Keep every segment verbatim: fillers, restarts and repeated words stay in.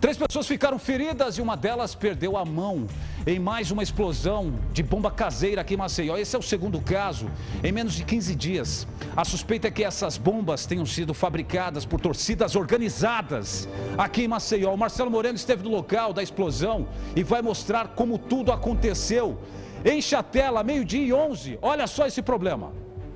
Três pessoas ficaram feridas e uma delas perdeu a mão em mais uma explosão de bomba caseira aqui em Maceió. Esse é o segundo caso em menos de quinze dias. A suspeita é que essas bombas tenham sido fabricadas por torcidas organizadas aqui em Maceió. O Marcelo Moreno esteve no local da explosão e vai mostrar como tudo aconteceu. Enche a tela, meio-dia e onze. Olha só esse problema.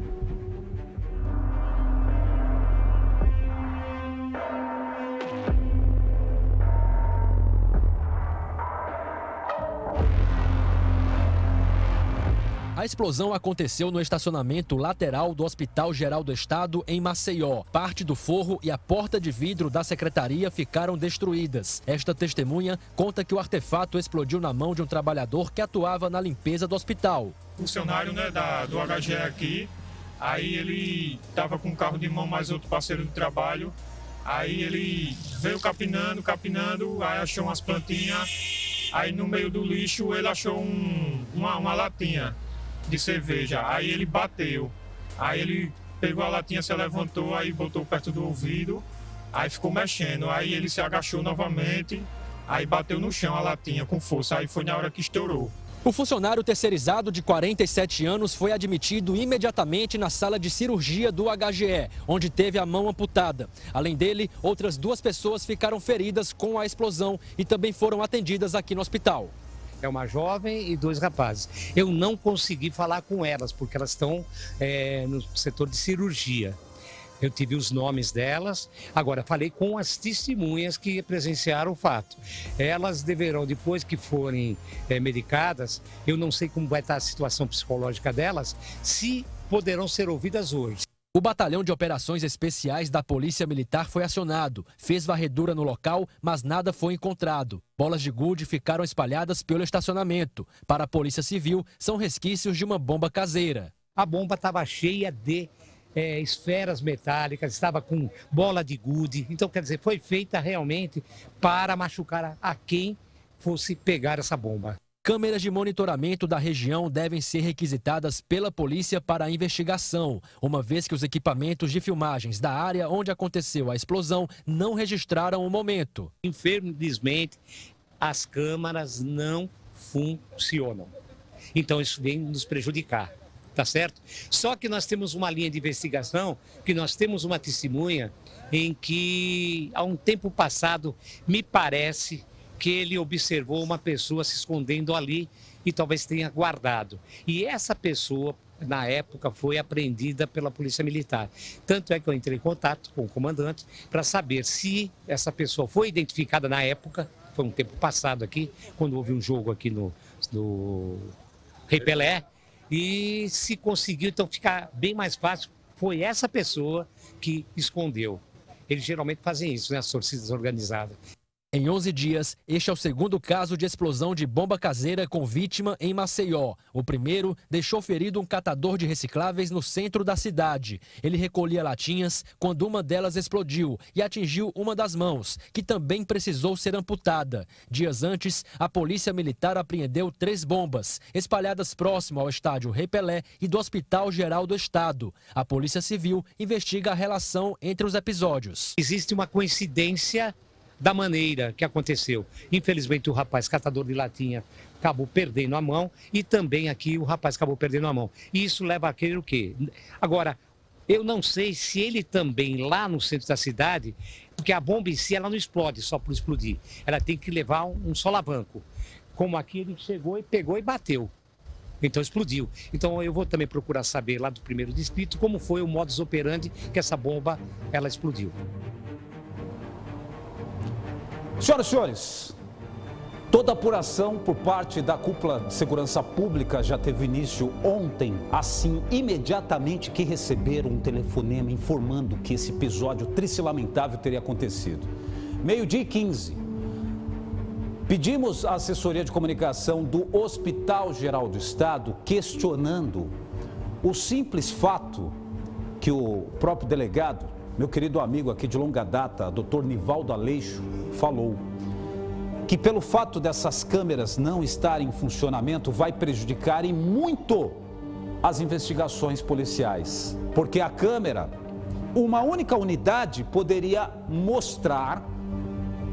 A explosão aconteceu no estacionamento lateral do Hospital Geral do Estado, em Maceió. Parte do forro e a porta de vidro da secretaria ficaram destruídas. Esta testemunha conta que o artefato explodiu na mão de um trabalhador que atuava na limpeza do hospital. Funcionário, né, da, do H G E aqui, aí ele estava com um carro de mão, mais outro parceiro de trabalho. Aí ele veio capinando, capinando, aí achou umas plantinhas. Aí no meio do lixo ele achou um, uma, uma latinha de cerveja, aí ele bateu, aí ele pegou a latinha, se levantou, aí botou perto do ouvido, aí ficou mexendo, aí ele se agachou novamente, aí bateu no chão a latinha com força, aí foi na hora que estourou. O funcionário terceirizado de quarenta e sete anos foi admitido imediatamente na sala de cirurgia do H G E, onde teve a mão amputada. Além dele, outras duas pessoas ficaram feridas com a explosão e também foram atendidas aqui no hospital. É uma jovem e dois rapazes. Eu não consegui falar com elas, porque elas estão é, no setor de cirurgia. Eu tive os nomes delas. Agora, falei com as testemunhas que presenciaram o fato. Elas deverão, depois que forem é, medicadas, eu não sei como vai estar a situação psicológica delas, se poderão ser ouvidas hoje. O Batalhão de Operações Especiais da Polícia Militar foi acionado, fez varredura no local, mas nada foi encontrado. Bolas de gude ficaram espalhadas pelo estacionamento. Para a Polícia Civil, são resquícios de uma bomba caseira. A bomba estava cheia de é, esferas metálicas, estava com bola de gude. Então, quer dizer, foi feita realmente para machucar a quem fosse pegar essa bomba. Câmeras de monitoramento da região devem ser requisitadas pela polícia para a investigação, uma vez que os equipamentos de filmagens da área onde aconteceu a explosão não registraram o momento. Infelizmente, as câmeras não funcionam. Então, isso vem nos prejudicar, tá certo? Só que nós temos uma linha de investigação, que nós temos uma testemunha em que, há um tempo passado, me parece que ele observou uma pessoa se escondendo ali e talvez tenha guardado. E essa pessoa, na época, foi apreendida pela Polícia Militar. Tanto é que eu entrei em contato com o comandante para saber se essa pessoa foi identificada na época, foi um tempo passado aqui, quando houve um jogo aqui no, no Rei Pelé, e se conseguiu, então, ficar bem mais fácil, foi essa pessoa que escondeu. Eles geralmente fazem isso, né, as torcidas organizadas. Em onze dias, este é o segundo caso de explosão de bomba caseira com vítima em Maceió. O primeiro deixou ferido um catador de recicláveis no centro da cidade. Ele recolhia latinhas quando uma delas explodiu e atingiu uma das mãos, que também precisou ser amputada. Dias antes, a Polícia Militar apreendeu três bombas, espalhadas próximo ao estádio Rei Pelé e do Hospital Geral do Estado. A Polícia Civil investiga a relação entre os episódios. Existe uma coincidência da maneira que aconteceu. Infelizmente, o rapaz catador de latinha acabou perdendo a mão e também aqui o rapaz acabou perdendo a mão. E isso leva a crer o quê? Agora, eu não sei se ele também lá no centro da cidade, porque a bomba em si ela não explode só por explodir. Ela tem que levar um solavanco. Como aqui ele chegou e pegou e bateu. Então explodiu. Então eu vou também procurar saber lá do primeiro distrito como foi o modus operandi que essa bomba ela explodiu. Senhoras e senhores, toda apuração por parte da cúpula de segurança pública já teve início ontem, assim, imediatamente que receberam um telefonema informando que esse episódio triste e lamentável teria acontecido. Meio-dia e quinze, pedimos à assessoria de comunicação do Hospital Geral do Estado questionando o simples fato que o próprio delegado, meu querido amigo aqui de longa data, doutor Nivaldo Aleixo, falou que pelo fato dessas câmeras não estarem em funcionamento vai prejudicar e muito as investigações policiais. Porque a câmera, uma única unidade poderia mostrar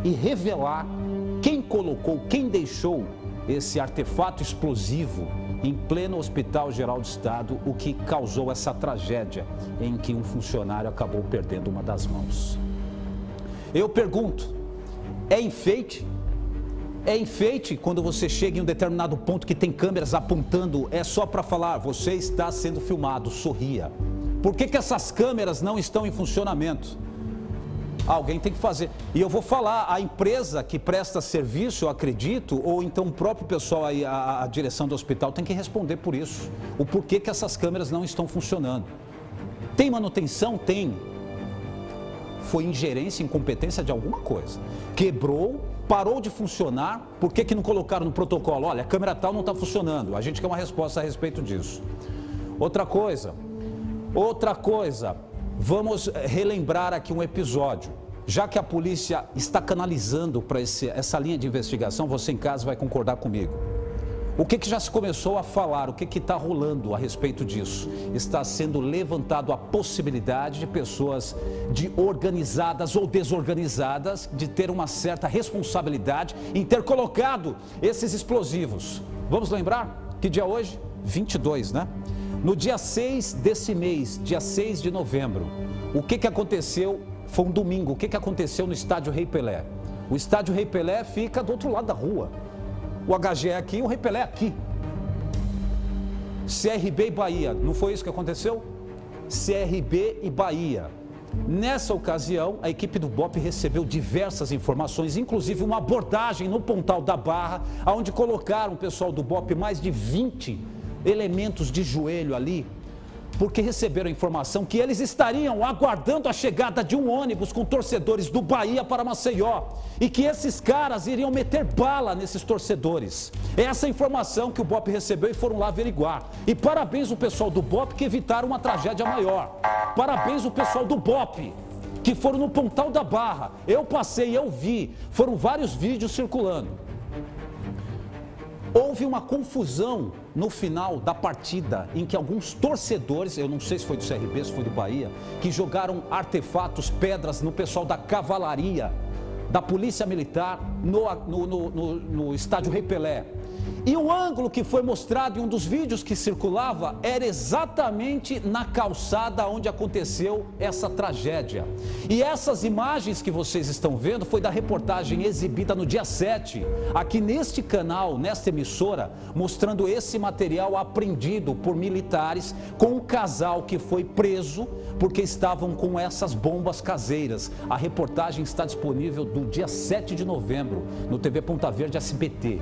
e revelar quem colocou, quem deixou esse artefato explosivo em pleno Hospital Geral do Estado, o que causou essa tragédia em que um funcionário acabou perdendo uma das mãos. Eu pergunto, é enfeite? É enfeite quando você chega em um determinado ponto que tem câmeras apontando, é só para falar, você está sendo filmado, sorria. Por que que essas câmeras não estão em funcionamento? Alguém tem que fazer. E eu vou falar, a empresa que presta serviço, eu acredito, ou então o próprio pessoal aí, a, a direção do hospital tem que responder por isso. O porquê que essas câmeras não estão funcionando. Tem manutenção? Tem. Foi ingerência, incompetência de alguma coisa. Quebrou, parou de funcionar, por que que não colocaram no protocolo? Olha, a câmera tal não está funcionando. A gente quer uma resposta a respeito disso. Outra coisa, outra coisa... Vamos relembrar aqui um episódio. Já que a polícia está canalizando para essa linha de investigação, você em casa vai concordar comigo. O que que já se começou a falar, o que que está rolando a respeito disso? Está sendo levantado a possibilidade de pessoas de organizadas ou desorganizadas de ter uma certa responsabilidade em ter colocado esses explosivos. Vamos lembrar que dia é hoje? vinte e dois, né? No dia seis desse mês, dia seis de novembro, o que que aconteceu? Foi um domingo, o que que aconteceu no estádio Rei Pelé? O estádio Rei Pelé fica do outro lado da rua. O H G é aqui, o Rei Pelé é aqui. C R B e Bahia, não foi isso que aconteceu? C R B e Bahia. Nessa ocasião, a equipe do B O P recebeu diversas informações, inclusive uma abordagem no Pontal da Barra, onde colocaram o pessoal do B O P mais de vinte elementos de joelho ali, porque receberam a informação que eles estariam aguardando a chegada de um ônibus com torcedores do Bahia para Maceió e que esses caras iriam meter bala nesses torcedores. Essa é a informação que o B O P recebeu e foram lá averiguar. E parabéns ao pessoal do B O P que evitaram uma tragédia maior. Parabéns ao pessoal do B O P que foram no Pontal da Barra. Eu passei, eu vi, foram vários vídeos circulando. Houve uma confusão no final da partida em que alguns torcedores, eu não sei se foi do C R B, se foi do Bahia, que jogaram artefatos, pedras no pessoal da cavalaria, da polícia militar, no, no, no, no, no estádio Rei Pelé. E o ângulo que foi mostrado em um dos vídeos que circulava era exatamente na calçada onde aconteceu essa tragédia. E essas imagens que vocês estão vendo foi da reportagem exibida no dia sete, aqui neste canal, nesta emissora, mostrando esse material apreendido por militares com um casal que foi preso porque estavam com essas bombas caseiras. A reportagem está disponível do dia sete de novembro no T V Ponta Verde S B T.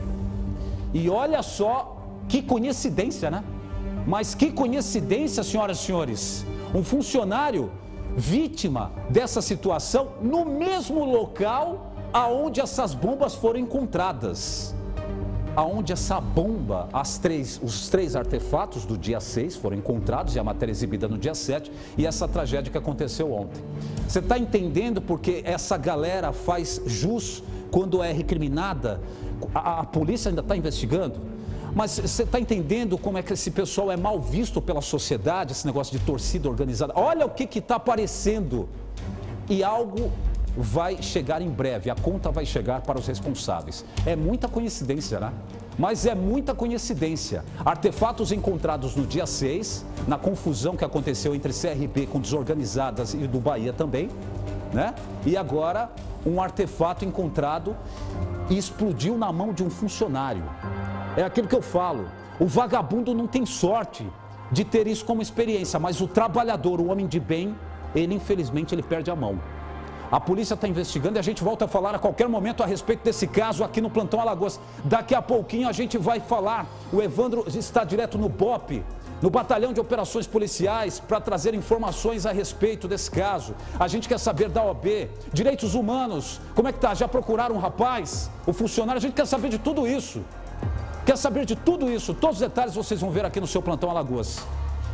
E olha só que coincidência, né? Mas que coincidência, senhoras e senhores. Um funcionário vítima dessa situação no mesmo local aonde essas bombas foram encontradas. Aonde essa bomba, as três, os três artefatos do dia seis foram encontrados e a matéria exibida no dia sete e essa tragédia que aconteceu ontem. Você está entendendo porque essa galera faz jus quando é recriminada? A, a polícia ainda está investigando, mas você está entendendo como é que esse pessoal é mal visto pela sociedade, esse negócio de torcida organizada? Olha o que está aparecendo e algo vai chegar em breve, a conta vai chegar para os responsáveis. É muita coincidência, né? Mas é muita coincidência. Artefatos encontrados no dia seis, na confusão que aconteceu entre C R B com desorganizadas e do Bahia também, né? E agora um artefato encontrado e explodiu na mão de um funcionário. É aquilo que eu falo, o vagabundo não tem sorte de ter isso como experiência, mas o trabalhador, o homem de bem, ele infelizmente ele perde a mão. A polícia está investigando e a gente volta a falar a qualquer momento a respeito desse caso aqui no Plantão Alagoas. Daqui a pouquinho a gente vai falar, o Evandro está direto no B O P, no Batalhão de Operações Policiais, para trazer informações a respeito desse caso. A gente quer saber da O A B, direitos humanos, como é que tá? Já procuraram um rapaz, o funcionário? A gente quer saber de tudo isso. Quer saber de tudo isso? Todos os detalhes vocês vão ver aqui no seu Plantão Alagoas.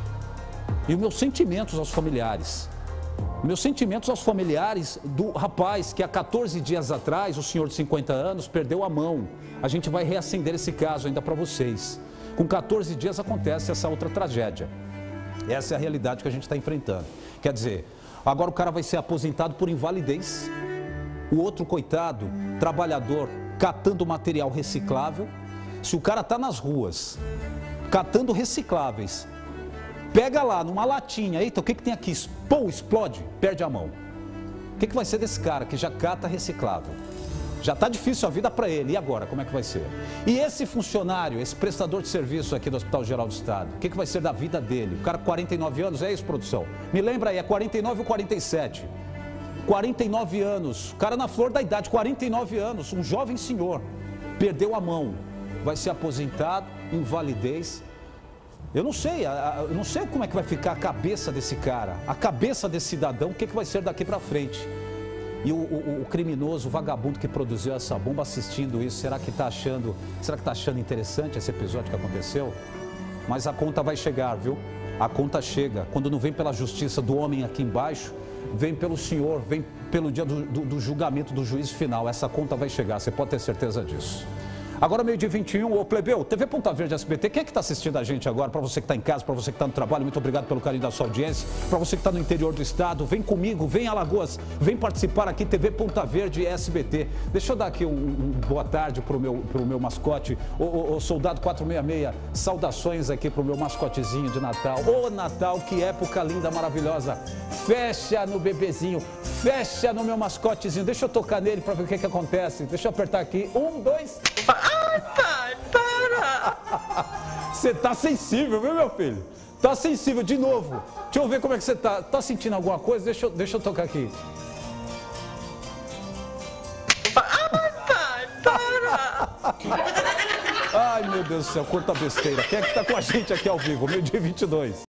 E os meus sentimentos aos familiares. Meus sentimentos aos familiares do rapaz que há quatorze dias atrás, o senhor de cinquenta anos, perdeu a mão. A gente vai reacender esse caso ainda para vocês. Com quatorze dias acontece essa outra tragédia. Essa é a realidade que a gente está enfrentando. Quer dizer, agora o cara vai ser aposentado por invalidez. O outro, coitado, trabalhador, catando material reciclável. Se o cara tá nas ruas, catando recicláveis, pega lá numa latinha, eita, o que que tem aqui? Pô, explode, perde a mão. O que que vai ser desse cara que já cata reciclável? Já tá difícil a vida para ele, e agora, como é que vai ser? E esse funcionário, esse prestador de serviço aqui do Hospital Geral do Estado, o que que vai ser da vida dele? O cara com quarenta e nove anos, é isso, produção? Me lembra aí, é quarenta e nove ou quarenta e sete? quarenta e nove anos, o cara na flor da idade, quarenta e nove anos, um jovem senhor, perdeu a mão, vai ser aposentado, invalidez. Eu não sei, eu não sei como é que vai ficar a cabeça desse cara, a cabeça desse cidadão, o que que vai ser daqui para frente. E o, o, o criminoso, o vagabundo que produziu essa bomba assistindo isso, será que está achando, será que tá achando interessante esse episódio que aconteceu? Mas a conta vai chegar, viu? A conta chega, quando não vem pela justiça do homem aqui embaixo, vem pelo senhor, vem pelo dia do, do, do julgamento do juízo final. Essa conta vai chegar, você pode ter certeza disso. Agora, meio-dia vinte e um, ô plebeu, T V Ponta Verde S B T, quem é que está assistindo a gente agora? Para você que está em casa, para você que está no trabalho, muito obrigado pelo carinho da sua audiência. Para você que está no interior do estado, vem comigo, vem Alagoas, vem participar aqui, T V Ponta Verde S B T. Deixa eu dar aqui um, um boa tarde para o meu, pro meu mascote, o, o, o Soldado quatrocentos e sessenta e seis, saudações aqui para o meu mascotezinho de Natal. Ô Natal, que época linda, maravilhosa. Fecha no bebezinho, fecha no meu mascotezinho. Deixa eu tocar nele para ver o que que acontece. Deixa eu apertar aqui, um, dois... Ai, pai, para! Você tá sensível, viu, meu filho? Tá sensível, de novo. Deixa eu ver como é que você tá. Tá sentindo alguma coisa? Deixa eu, deixa eu tocar aqui. Ai, pai, para! Ai, meu Deus do céu, curta besteira. Quem é que tá com a gente aqui ao vivo? Meio-dia vinte e dois.